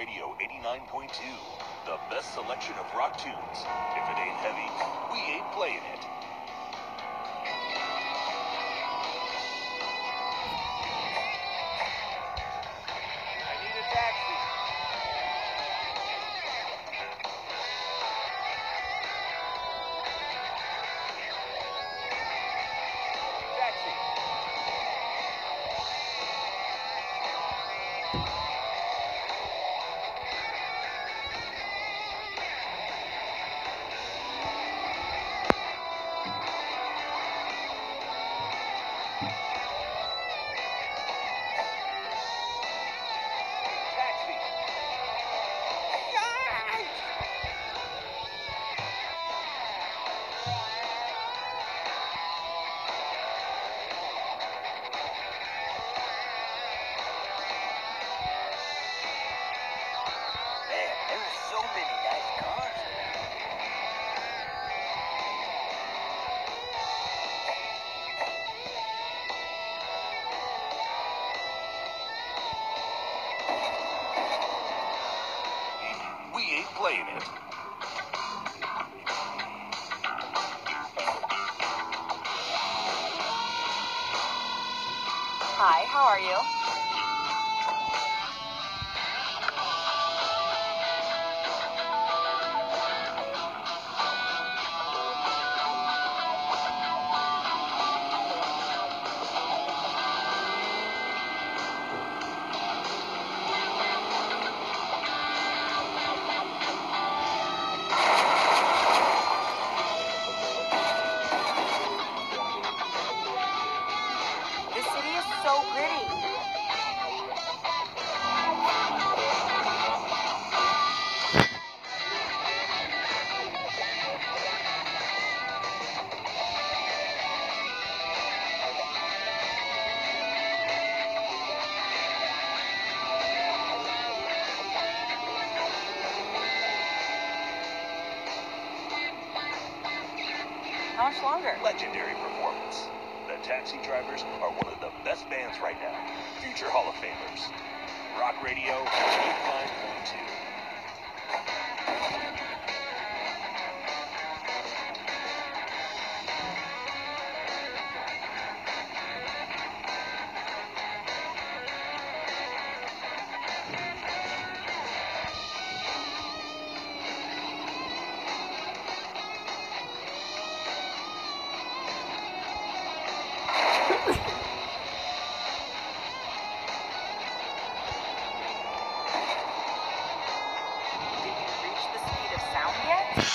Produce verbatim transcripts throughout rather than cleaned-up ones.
Radio eighty-nine point two, the best selection of rock tunes. If it ain't heavy, we ain't playing it. I need a taxi. Taxi. Taxi. Man, there are so many nice cars around. We ain't playing it. Hi, how are you? This city is so pretty. How much longer? Legendary performance. The Taxi Drivers are one of the best bands right now. Future Hall of Famers. Rock Radio eighty-nine point two. Did you reach the speed of sound yet?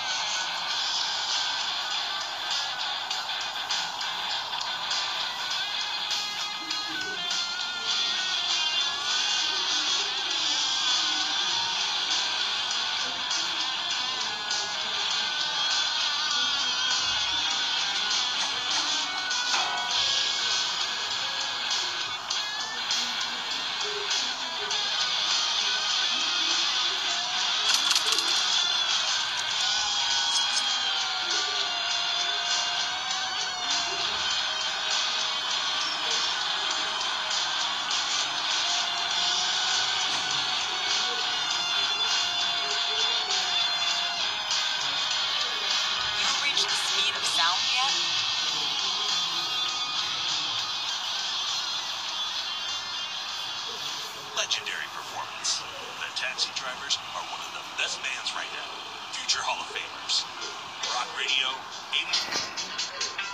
You reached the speed of sound yet? Legendary performance. The Taxi Drivers are one of the best bands right now. Future Hall of Famers. Rock Radio eighty.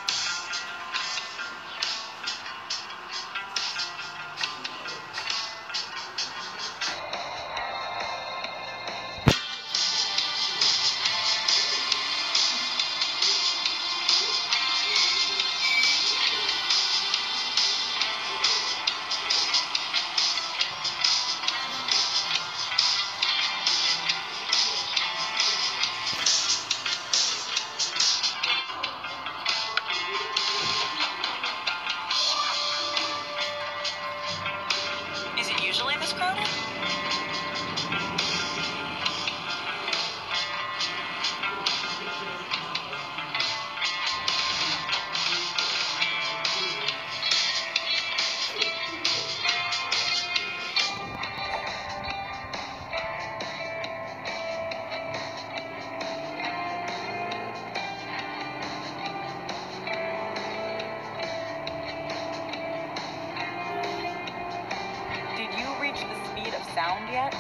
sound yet?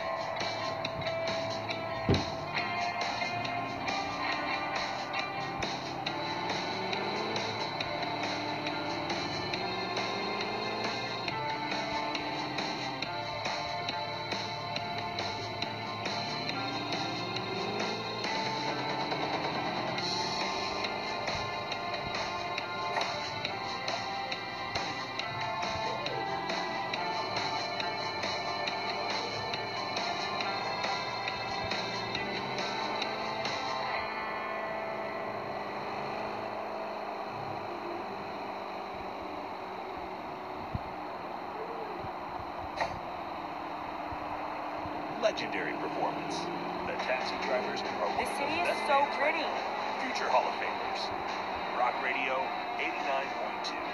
Legendary performance. The taxi drivers are one This of city the is best so bands right pretty. now. Future Hall of Famers. Rock Radio eighty-nine point two.